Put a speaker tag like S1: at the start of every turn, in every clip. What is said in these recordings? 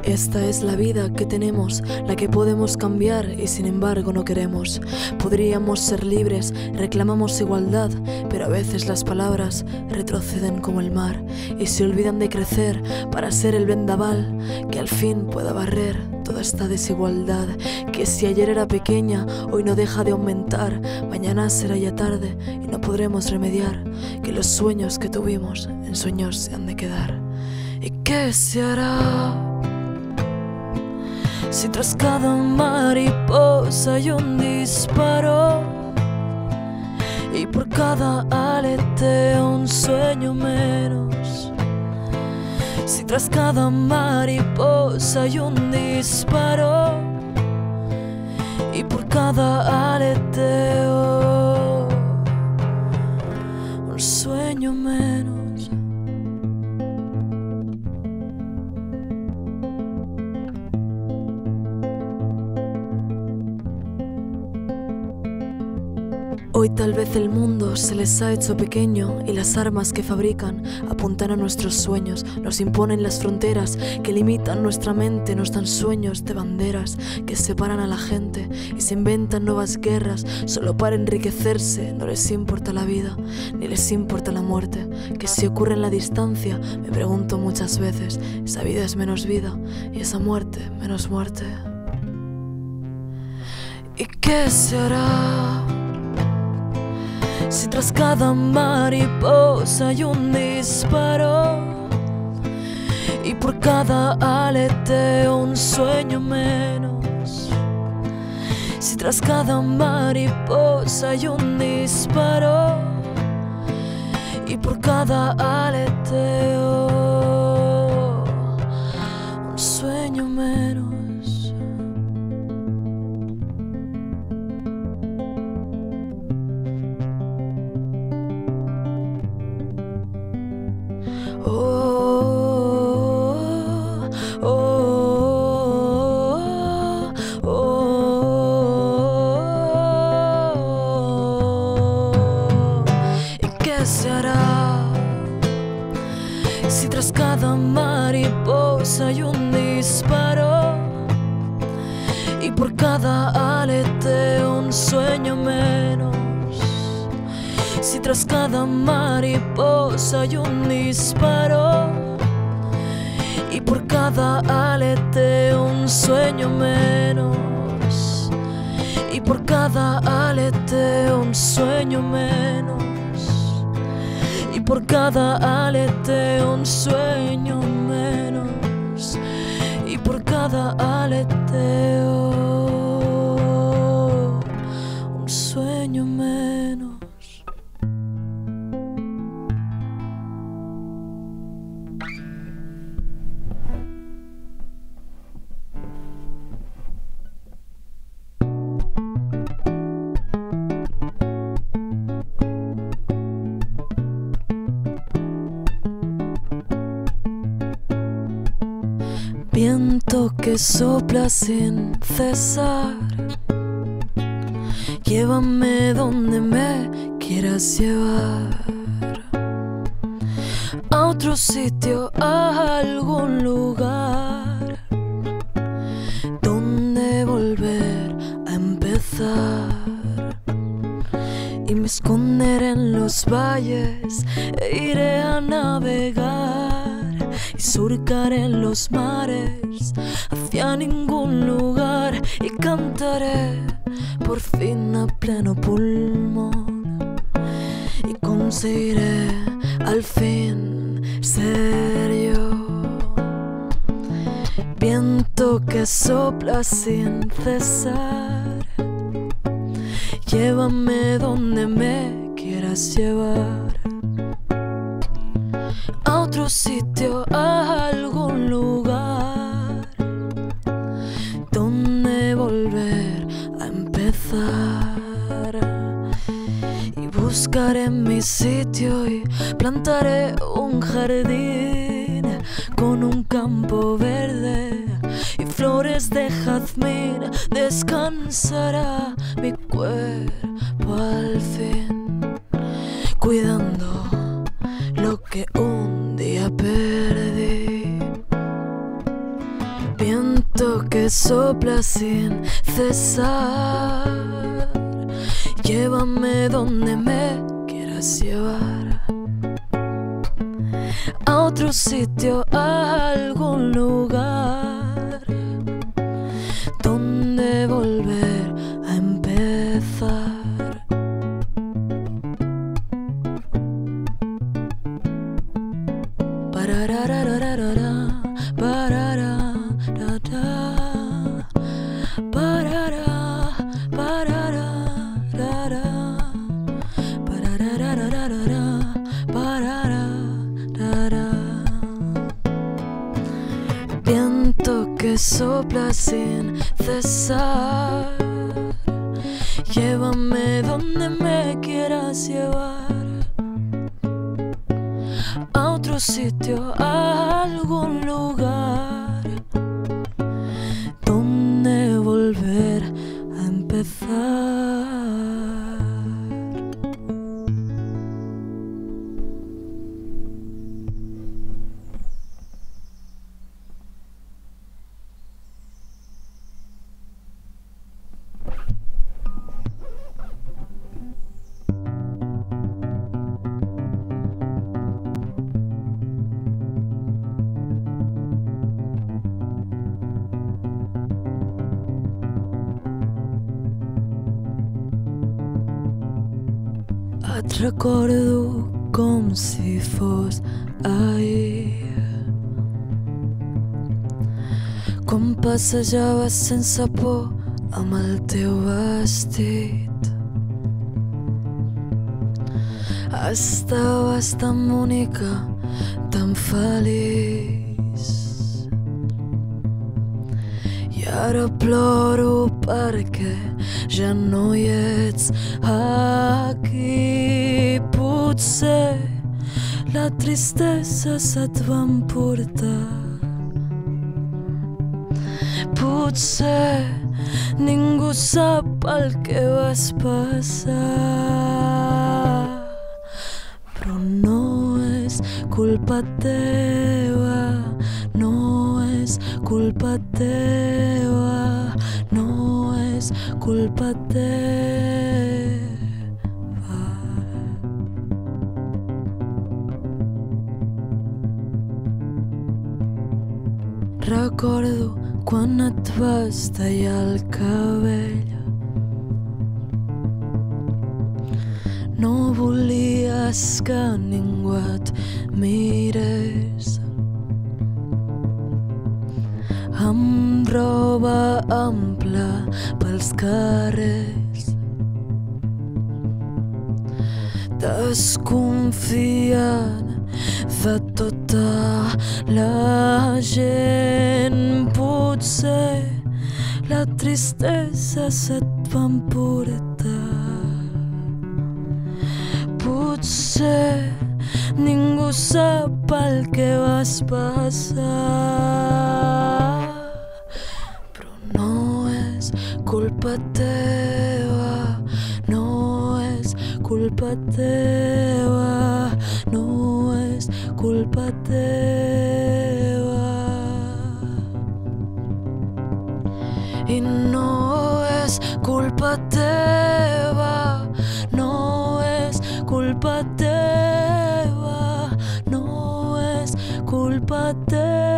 S1: Esta es la vida que tenemos, la que podemos cambiar y sin embargo no queremos. Podríamos ser libres, reclamamos igualdad, pero a veces las palabras retroceden como el mar y se olvidan de crecer para ser el vendaval que al fin pueda barrer toda esta desigualdad. Que si ayer era pequeña, hoy no deja de aumentar, mañana será ya tarde y no podremos remediar que los sueños que tuvimos en sueños se han de quedar. ¿Y qué se hará si tras cada mariposa hay un disparo y por cada aleteo un sueño menos? Si tras cada mariposa hay un disparo y por cada aleteo un sueño menos. Hoy tal vez el mundo se les ha hecho pequeño y las armas que fabrican apuntan a nuestros sueños, nos imponen las fronteras que limitan nuestra mente, nos dan sueños de banderas que separan a la gente y se inventan nuevas guerras solo para enriquecerse. No les importa la vida ni les importa la muerte, que si ocurre en la distancia, me pregunto muchas veces, esa vida es menos vida y esa muerte menos muerte. ¿Y qué se hará si tras cada mariposa hay un disparo y por cada aleteo un sueño menos? Si tras cada mariposa hay un disparo y por cada aleteo un sueño menos. Se hará si tras cada mariposa hay un disparo y por cada aleteo un sueño menos? Si tras cada mariposa hay un disparo y por cada aleteo un sueño menos, y por cada aleteo un sueño menos, y por cada aleteo un sueño menos, y por cada aleteo un sueño menos. Viento que sopla sin cesar, llévame donde me quieras llevar, a otro sitio, a algún lugar donde volver a empezar. Y me esconderé en los valles e iré a navegar y surcaré los mares hacia ningún lugar y cantaré por fin a pleno pulmón y conseguiré al fin ser yo. Viento que sopla sin cesar, llévame donde me quieras llevar, a otro sitio, a algún lugar donde volver a empezar. Y buscaré mi sitio y plantaré un jardín con un campo verde y flores de jazmín. Descansará mi cuerpo al fin, cuidando lo que un día perdí. que sopla sin cesar. Llévame donde me quieras llevar, a otro sitio, a algún lugar donde volver a empezar. Parararararara, parararara, parara, parararara, pararararara, parararara. Viento que sopla sin cesar, llévame donde me quieras llevar, a otro sitio, a algún lugar donde volver a empezar. Et recordo com si fos ahir, quan passejaves sense por amb el teu vestit. Estaves tan bonica, tan feliç, i ara ploro perquè ja no hi ets aquí. Potser la tristesa se't va emportar, potser ningú sap el que vas passar, però no és culpa teva, no és culpa teva, no és culpa teva. Recordo quan et vas tallar el cabell, no volies que ningú et mirés, amb roba ampla pels carrers, desconfiant de tota la gent. Potser la tristesa se't va emportar, potser ningú sap el que vas passar, però no és culpa teva, no és culpa teva, no és culpa teva. I no és culpa teva, no és culpa teva, no és culpa teva.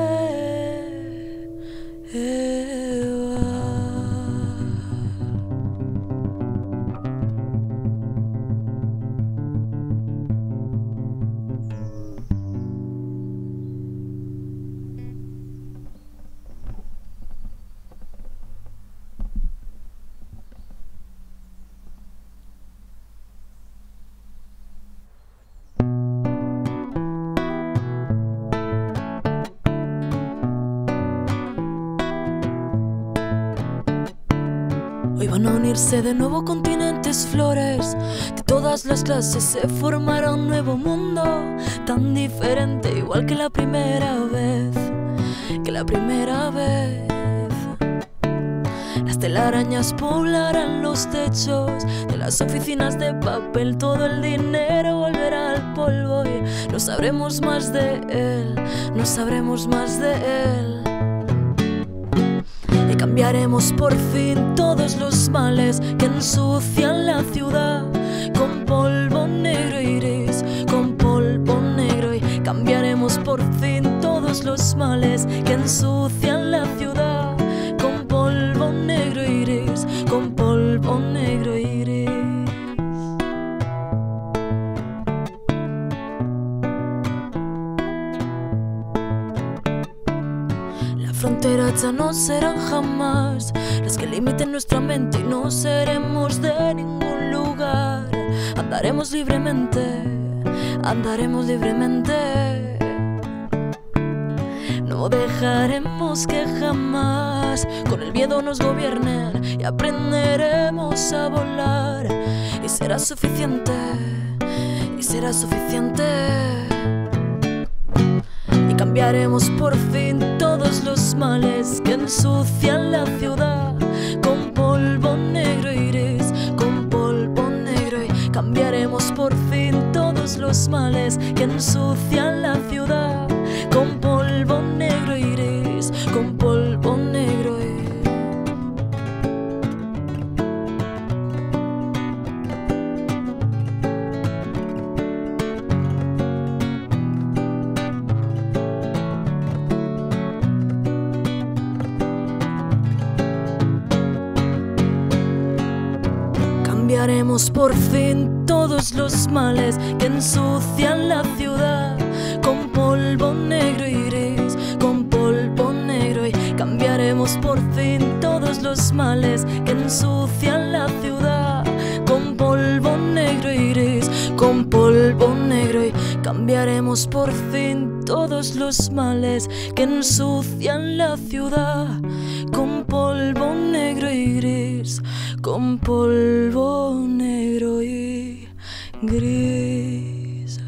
S1: Hoy van a unirse de nuevo continentes, flores de todas las clases, se formará un nuevo mundo tan diferente, igual que la primera vez, que la primera vez. Las telarañas poblarán los techos de las oficinas de papel, todo el dinero volverá al polvo y no sabremos más de él, no sabremos más de él. Cambiaremos por fin todos los males que ensucian la ciudad con polvo negro y gris, con polvo negro, y cambiaremos por fin todos los males que ensucian la ciudad con polvo negro y gris, con polvo negro y gris. Fronteras ya no serán jamás las que limiten nuestra mente, y no seremos de ningún lugar. Andaremos libremente, andaremos libremente. No dejaremos que jamás con el miedo nos gobiernen, y aprenderemos a volar, y será suficiente, y será suficiente. Cambiaremos por fin todos los males que ensucian la ciudad con polvo negro y gris, con polvo negro, y cambiaremos por fin todos los males que ensucian la ciudad con polvo negro y gris, con polvo negro y... Cambiaremos por fin todos los males que ensucian la ciudad con polvo negro y gris, con polvo negro, y cambiaremos por fin todos los males que ensucian la ciudad con polvo negro y gris, con polvo negro, y cambiaremos por fin todos los males que ensucian la ciudad con polvo negro y gris, con polvo negro y gris.